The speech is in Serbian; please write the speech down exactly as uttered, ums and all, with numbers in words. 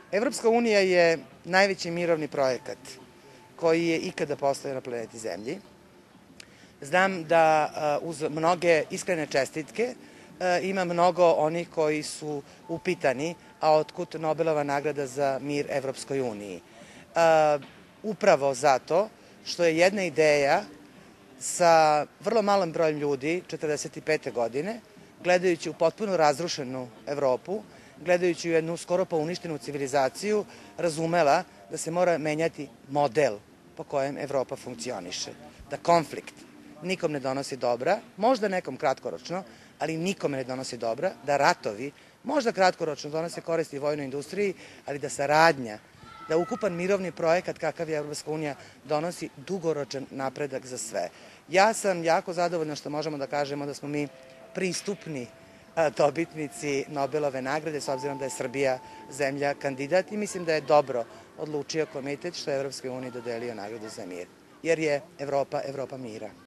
Evropska unija je najveći mirovni projekat koji je ikada postojao na planeti Zemlji. Znam da uz mnoge iskrene čestitke ima mnogo onih koji su upitani, a otkud Nobelova nagrada za mir Evropskoj uniji. Upravo zato što je jedna ideja sa vrlo malim brojem ljudi, četrdeset pete godine, gledajući u potpuno razrušenu Evropu, gledajući u jednu skoro pa uništenu civilizaciju, razumela da se mora menjati model po kojem Evropa funkcioniše. Da konflikt nikom ne donosi dobra, možda nekom kratkoročno, ali nikome ne donosi dobra, da ratovi možda kratkoročno donose koristi vojnoj industriji, ali da saradnja, da ukupan mirovni projekat kakav je Evropska unija donosi dugoročan napredak za sve. Ja sam jako zadovoljna što možemo da kažemo da smo mi pristupni dobitnici Nobelove nagrade, s obzirom da je Srbija zemlja kandidat, i mislim da je dobro odlučio komitet što je Evropskoj uniji dodelio nagradu za mir, jer je Evropa Evropa mira.